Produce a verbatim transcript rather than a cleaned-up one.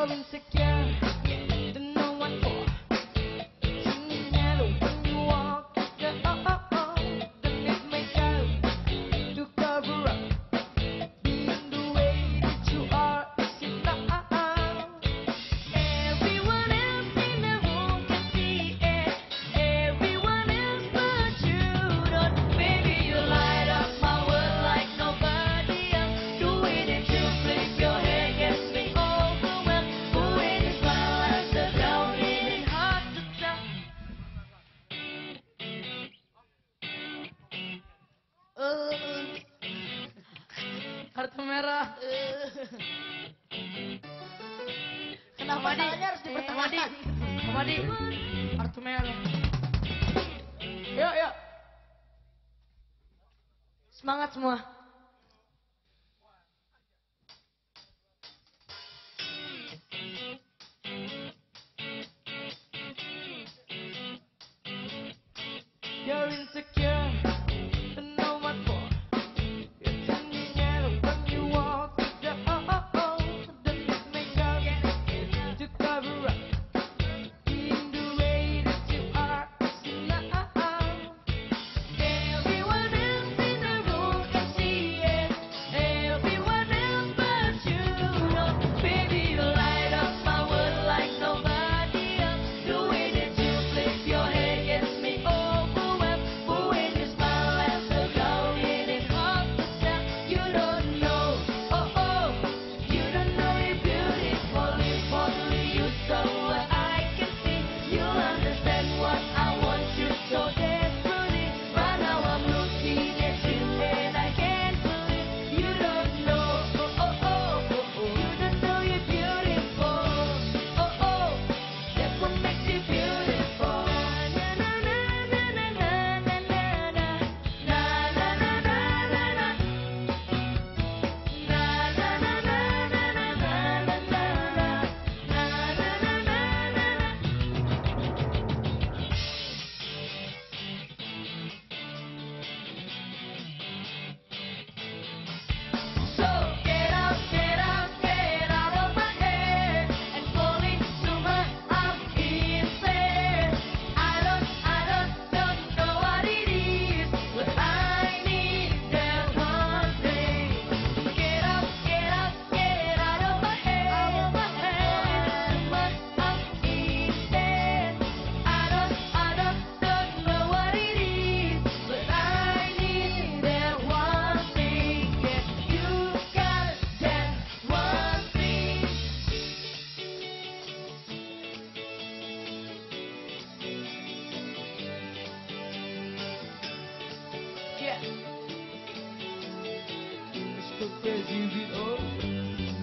You're insecure, don't know what for. You never when you walk the oh oh oh. Don't need makeup to cover up. Being the way that you are is enough. Everyone else in the room can see it. Everyone else but you don't. Baby, you light up my world like nobody else. The way that you flip your hair gets me overwhelmed. The way you smile as the down, it ain't hard to tell. Uh, kartu merah. Uh. Kenapa tangannya harus dipertahankan? Madi, kartu merah. Yuk, yuk. Semangat semua. You're insecure, don't know what for. You're turning yellow when you walk with the oh oh oh. Don't need makeup to cover up. Being the way that you are is enough. Everyone else in the room can see it. Everyone else but you don't. Baby, you light up my world like nobody else. The way that you flip your hair gets me overwhelmed. The way you smile as the cloud, it ain't hard to tell. You don't know, oh oh, you don't know you're beautiful. If only you saw what I can see, you'll understand what I want you so desperately. Right now I'm looking at you and I can't believe you don't know, oh oh oh, you don't know you're beautiful, oh oh, that's what makes you beautiful. Na na na na na na na na na na na na na na na. Na na na na na na na na na na na na na na So get out, get out, get out of my head and fall into my arms instead. I don't, I don't, don't know what it is, but I need that one thing. Get out, get out, get out of my head, my head into my arms instead. I don't, I don't, don't know what it is, but I need that one thing. Yeah, you got that one thing. Yeah. It's so crazy with all.